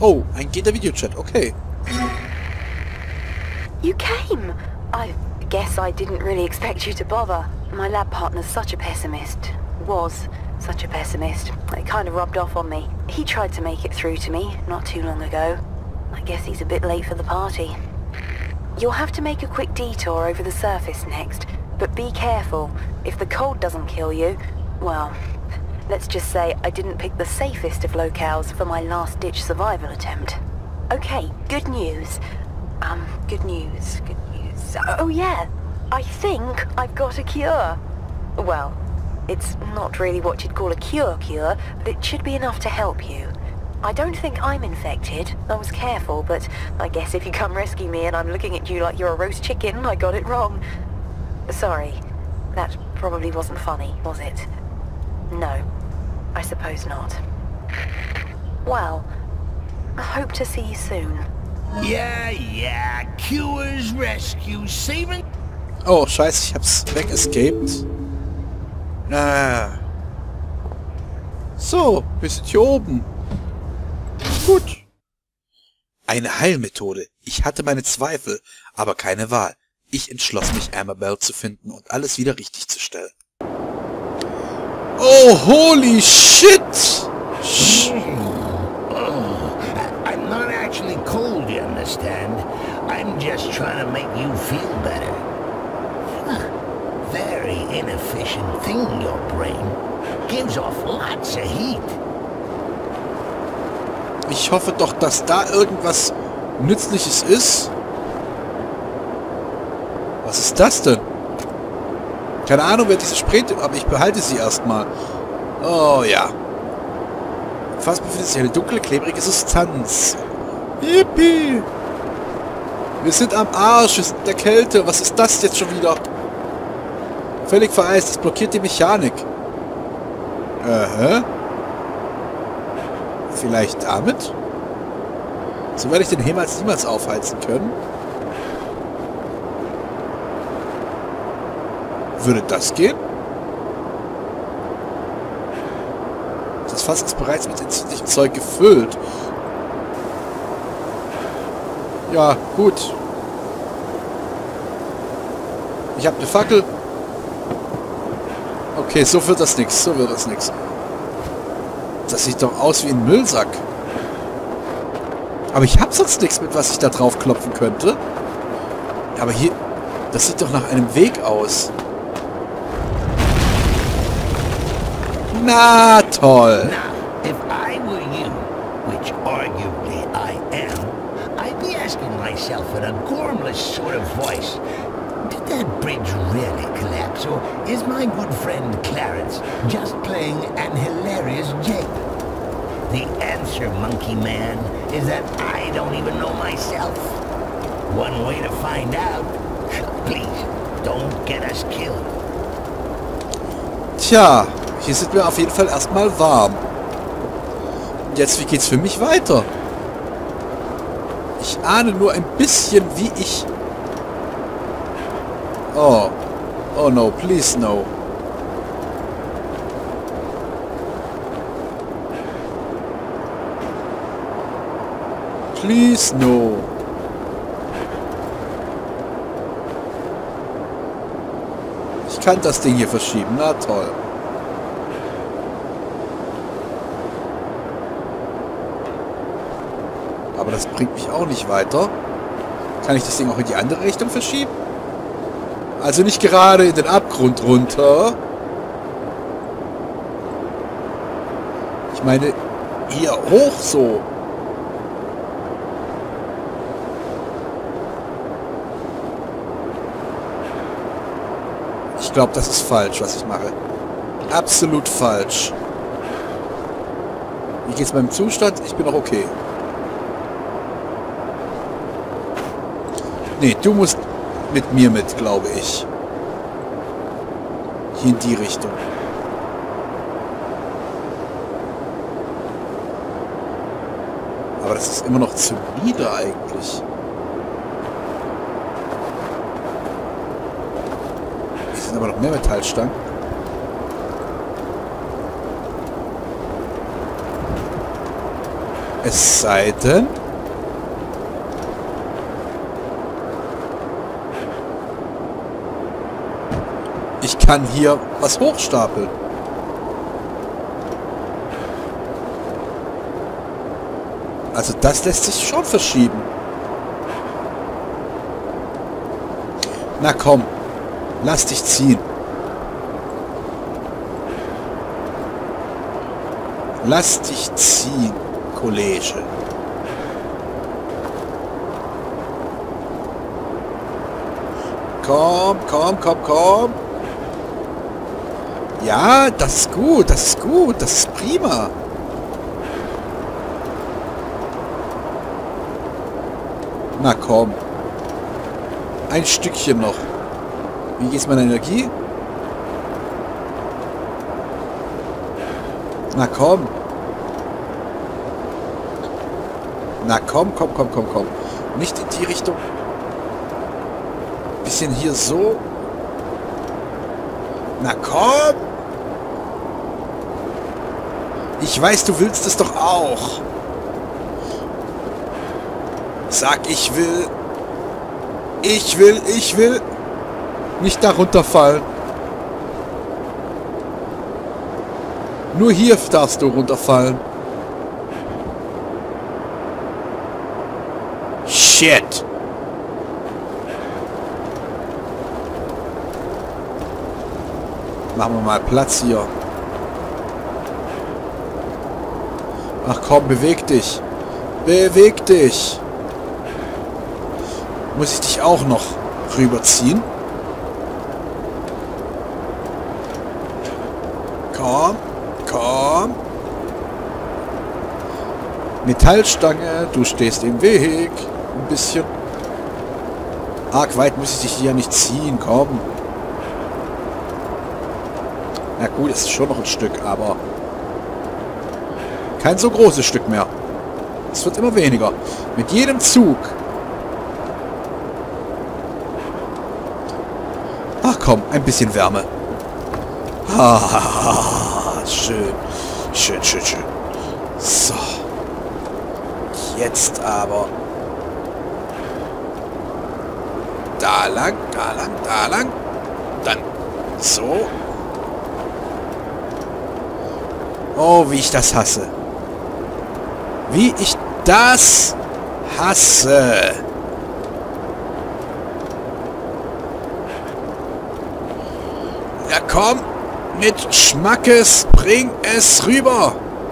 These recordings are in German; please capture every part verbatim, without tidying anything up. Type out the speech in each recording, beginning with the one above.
Oh, ein gehender Videochat, okay. You came! I guess I didn't really expect you to bother. My lab partner's such a pessimist. Was such a pessimist. It kind of rubbed off on me. He tried to make it through to me not too long ago. I guess he's a bit late for the party. You'll have to make a quick detour over the surface next, but be careful. If the cold doesn't kill you, well, let's just say I didn't pick the safest of locales for my last-ditch survival attempt. Okay, good news. Um, good news, good news. Oh yeah, I think I've got a cure. Well, it's not really what you'd call a cure cure, but it should be enough to help you. I don't think I'm infected. I was careful, but I guess if you come rescue me and I'm looking at you like you're a roast chicken, I got it wrong. Sorry, that probably wasn't funny, was it? No, I suppose not. Well, I hope to see you soon. Yeah, yeah, cures, rescue, saving... Oh, scheiße, ich hab's weggescaped. Ah. So, wir sind hier oben. Gut. Eine Heilmethode. Ich hatte meine Zweifel, aber keine Wahl. Ich entschloss mich, Amabel zu finden und alles wieder richtig zu stellen. Oh, holy shit! Sh Oh, I'm not actually cold, you understand? I'm just trying to make you feel better. Huh. Very inefficient thing, your brain. Gives off lots of heat. Ich hoffe doch, dass da irgendwas Nützliches ist. Was ist das denn? Keine Ahnung, wer diese Spray... Aber ich behalte sie erstmal. Oh ja. Fast befindet sich eine dunkle, klebrige Substanz. Yippie! Wir sind am Arsch, wir sind in der Kälte. Was ist das jetzt schon wieder? Völlig vereist, es blockiert die Mechanik. Aha. Vielleicht damit? So werde ich den Himmels niemals aufheizen können. Würde das gehen? Das Fass ist bereits mit entzündlichem Zeug gefüllt. Ja, gut. Ich habe eine Fackel. Okay, so wird das nichts. So wird das nichts. Das sieht doch aus wie ein Müllsack. Aber ich habe sonst nichts, mit was ich da drauf klopfen könnte. Aber hier... Das sieht doch nach einem Weg aus. Na toll. Now, if I were you, which arguably I am, I'd be asking myself in a gormless sort of voice, did that bridge really collapse, or is my good friend Clarence just playing an hilarious jape? The answer, monkey man, is that I don't even know myself. One way to find out. Please, don't get us killed. Tja, hier sind wir auf jeden Fall erstmal warm. Und jetzt, wie geht's für mich weiter? Ich ahne nur ein bisschen, wie ich... Oh. Oh no, please no. Please no. Ich kann das Ding hier verschieben. Na toll. Aber das bringt mich auch nicht weiter. Kann ich das Ding auch in die andere Richtung verschieben? Also nicht gerade in den Abgrund runter. Ich meine, hier hoch so. Ich glaube, das ist falsch, was ich mache. Absolut falsch. Wie geht's meinem Zustand? Ich bin auch okay. Nee, du musst mit mir mit, glaube ich. Hier in die Richtung. Aber das ist immer noch zu nieder eigentlich. Hier sind aber noch mehr Metallstangen. Es sei denn... Ich kann hier was hochstapeln. Also das lässt sich schon verschieben. Na komm, lass dich ziehen. Lass dich ziehen, Kollege. Komm, komm, komm, komm. Ja, das ist gut, das ist gut, das ist prima. Na komm. Ein Stückchen noch. Wie geht's meiner Energie? Na komm. Na komm, komm, komm, komm, komm. Nicht in die Richtung. Bisschen hier so. Na komm. Ich weiß, du willst es doch auch. Sag, ich will. Ich will, ich will. Nicht darunter fallen. Nur hier darfst du runterfallen. Shit. Machen wir mal Platz hier. Ach komm, beweg dich. Beweg dich. Muss ich dich auch noch rüberziehen? Komm, komm. Metallstange, du stehst im Weg. Ein bisschen. Arg weit muss ich dich hier nicht ziehen, komm. Na gut, es ist schon noch ein Stück, aber kein so großes Stück mehr. Es wird immer weniger. Mit jedem Zug. Ach komm, ein bisschen Wärme. Ah, schön. Schön, schön, schön. So. Jetzt aber. Da lang, da lang, da lang. Dann so. Oh, wie ich das hasse. Wie ich das hasse. Ja, komm. Mit Schmackes, bring es rüber.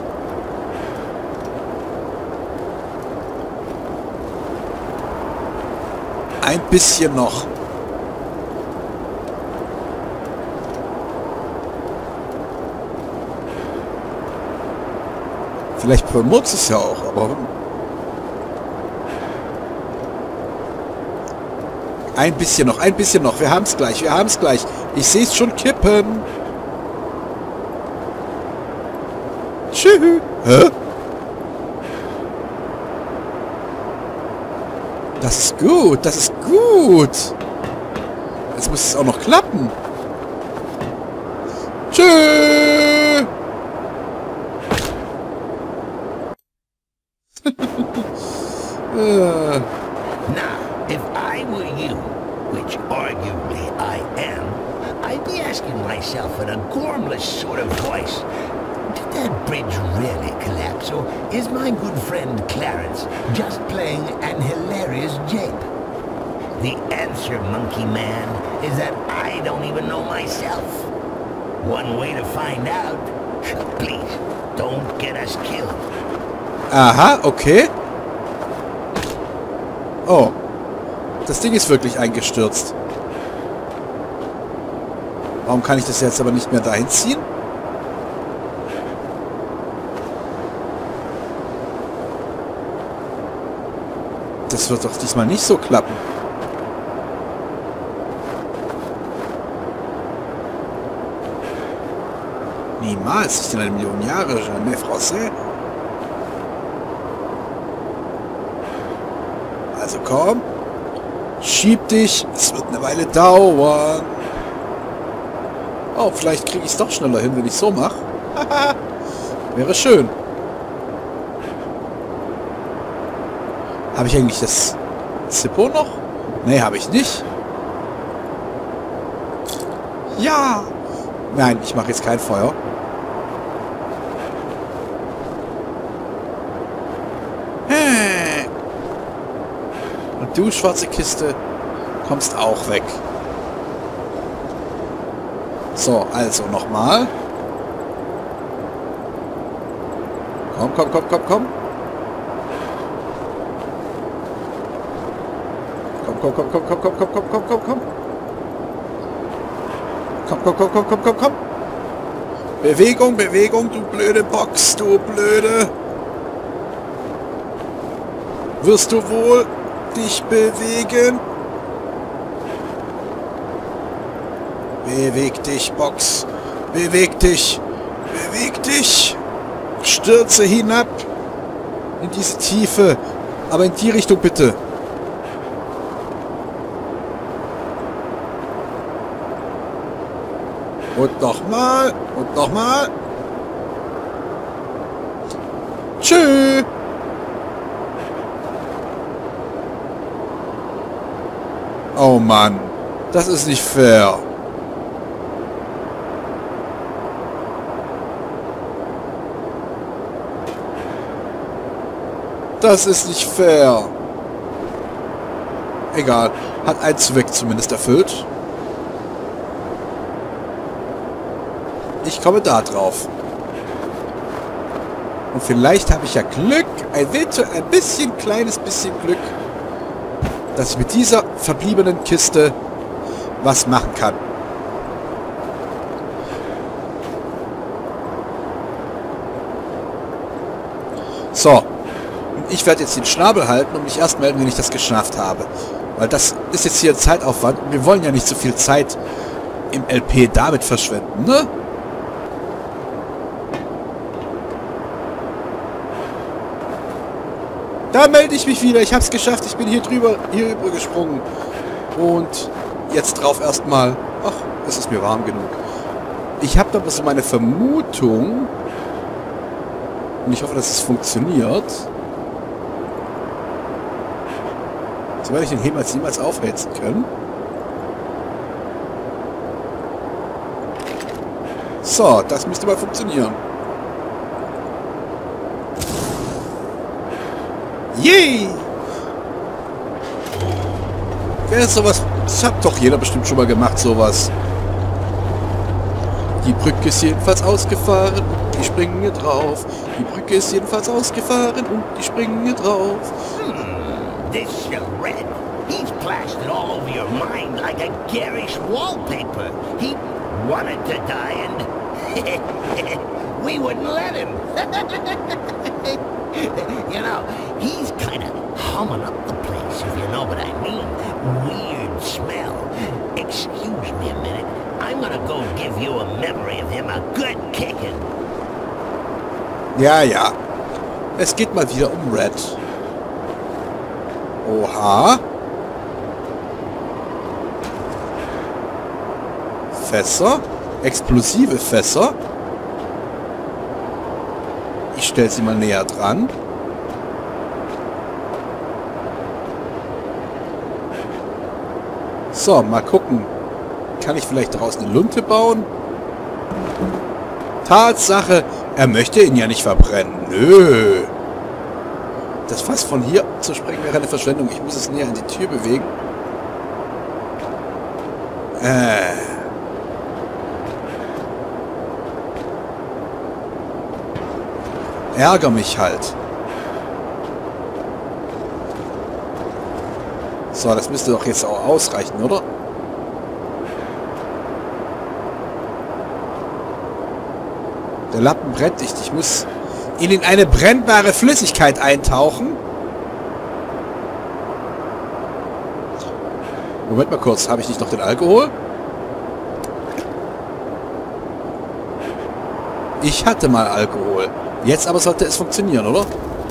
Ein bisschen noch. Vielleicht vermutzt es ja auch, aber... Ein bisschen noch, ein bisschen noch. Wir haben es gleich, wir haben es gleich. Ich sehe es schon kippen. Tschüss. Hä? Das ist gut, das ist gut. Jetzt muss es auch noch klappen. Tschüss. Now, if I were you, which arguably I am, I'd be asking myself in a gormless sort of voice, did that bridge really collapse, or is my good friend Clarence just playing an hilarious jape? The answer, Monkey Man, is that I don't even know myself. One way to find out. Please, don't get us killed. Aha, okay. Oh. Das Ding ist wirklich eingestürzt. Warum kann ich das jetzt aber nicht mehr dahin ziehen? Das wird doch diesmal nicht so klappen. Niemals. Nicht in einer Million Jahre. Jamais français. Also komm. Schieb dich. Es wird eine Weile dauern. Oh, vielleicht kriege ich es doch schneller hin, wenn ich so mache. Wäre schön. Habe ich eigentlich das Zippo noch? Nee, habe ich nicht. Ja! Nein, ich mache jetzt kein Feuer. Und du, schwarze Kiste, kommst auch weg. So, also nochmal. Komm, komm, komm, komm, komm. Komm, komm, komm, komm, komm, komm, komm, komm, komm, komm, komm. Komm, komm, komm, komm, komm, komm, komm. Bewegung, Bewegung, du blöde Box, du blöde. Wirst du wohl dich bewegen? Beweg dich, Box. Beweg dich. Beweg dich. Stürze hinab. In diese Tiefe. Aber in die Richtung bitte. Und nochmal. Und nochmal. Tschüss. Oh Mann. Das ist nicht fair. Das ist nicht fair. Egal. Hat einen Zweck zumindest erfüllt. Ich komme da drauf. Und vielleicht habe ich ja Glück, ein, ein bisschen, kleines bisschen Glück, dass ich mit dieser verbliebenen Kiste was machen kann. So. Und ich werde jetzt den Schnabel halten und mich erst melden, wenn ich das geschafft habe. Weil das ist jetzt hier ein Zeitaufwand und wir wollen ja nicht so viel Zeit im L P damit verschwenden, ne? Da melde ich mich wieder. Ich habe es geschafft. Ich bin hier drüber, hier rüber gesprungen. Und jetzt drauf erstmal. Ach, es ist mir warm genug. Ich habe aber so meine Vermutung. Und ich hoffe, dass es funktioniert. So werde ich den jemals niemals aufheizen können. So, das müsste mal funktionieren. Yay! Wer ist sowas? Das hat doch jeder bestimmt schon mal gemacht, sowas. Die Brücke ist jedenfalls ausgefahren und die springen hier drauf. Die Brücke ist jedenfalls ausgefahren und die springen hier drauf. Hmm, this charade. He's plastered all over your mind like a garish wallpaper. He wanted to die and we wouldn't let him. You know, he's kind of humming up the place, if you know what I mean. Weird smell. Excuse me a minute. I'm gonna go give you a memory of him a good kicking. Ja, ja. Es geht mal wieder um Red. Oha. Fässer. Explosive Fässer. Ich stelle sie mal näher dran. So, mal gucken. Kann ich vielleicht daraus eine Lunte bauen? Tatsache, er möchte ihn ja nicht verbrennen. Nö. Das Fass von hier zu sprengen wäre eine Verschwendung. Ich muss es näher an die Tür bewegen. Äh. Ärger mich halt. So, das müsste doch jetzt auch ausreichen, oder? Der Lappen brennt nicht. Ich muss ihn in eine brennbare Flüssigkeit eintauchen. Moment mal kurz. Habe ich nicht noch den Alkohol? Ich hatte mal Alkohol. Jetzt aber sollte es funktionieren, oder?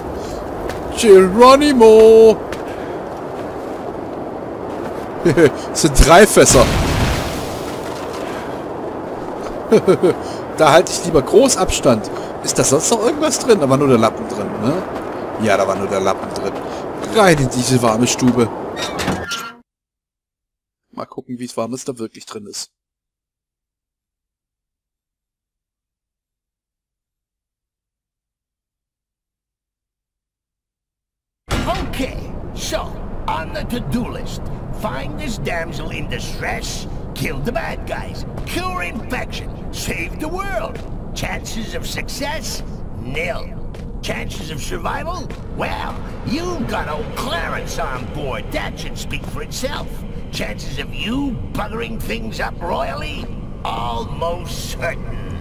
Geronimo! Das sind drei Fässer. Da halte ich lieber groß Abstand. Ist da sonst noch irgendwas drin? Da war nur der Lappen drin, ne? Ja, da war nur der Lappen drin. Rein in diese warme Stube. Mal gucken, wie es warm es da wirklich drin ist. Okay, so, on the to-do list, find this damsel in distress, kill the bad guys, cure infection, save the world. Chances of success? Nil. Chances of survival? Well, you've got old Clarence on board. That should speak for itself. Chances of you buggering things up royally? Almost certain.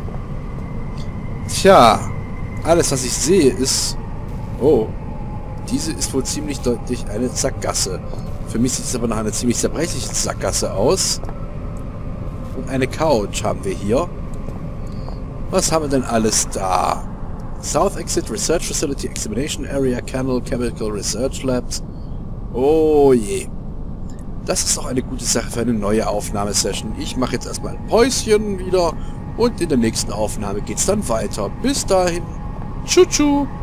Tja, alles was ich sehe ist... Oh, diese ist wohl ziemlich deutlich eine Sackgasse. Für mich sieht es aber nach einer ziemlich zerbrechlichen Sackgasse aus. Und eine Couch haben wir hier. Was haben wir denn alles da? South Exit Research Facility Examination Area Canal Chemical Research Labs. Oh je. Das ist doch eine gute Sache für eine neue Aufnahmesession. Ich mache jetzt erstmal ein Päuschen wieder und in der nächsten Aufnahme geht's dann weiter. Bis dahin. Tschu-tschu.